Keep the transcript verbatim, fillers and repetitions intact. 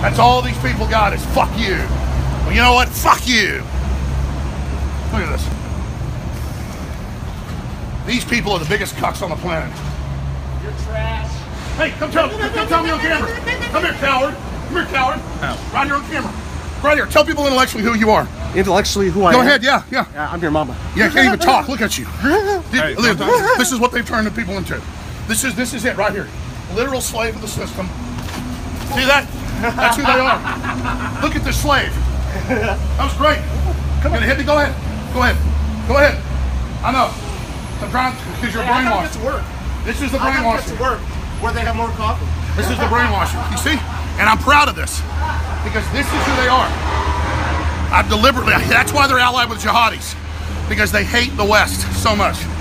That's all these people got is fuck you. Well, you know what? Fuck you. Look at this. These people are the biggest cucks on the planet. You're trash. Hey, come tell, come tell me on camera. Come here, coward. Come here, coward. Oh. Right here on camera. Right here. Tell people intellectually who you are. Intellectually, who I Go am? ahead, yeah, yeah. Yeah, I'm your mama. Yeah, can't even talk. Look at you. Hey, This, this is what they've turned the people into. This is this is it right here. Literal slave of the system. See that? That's who they are. Look at this slave. That was great. Come on, hit me. Go ahead. Go ahead. Go ahead. I know. I'm trying because you're Hey, I gotta brainwashed. get to work. This is the I gotta get brainwashing. to work where they have more coffee. This is the brainwashing. You see? And I'm proud of this because this is who they are. I've deliberately. That's why they're allied with jihadis, because they hate the West so much.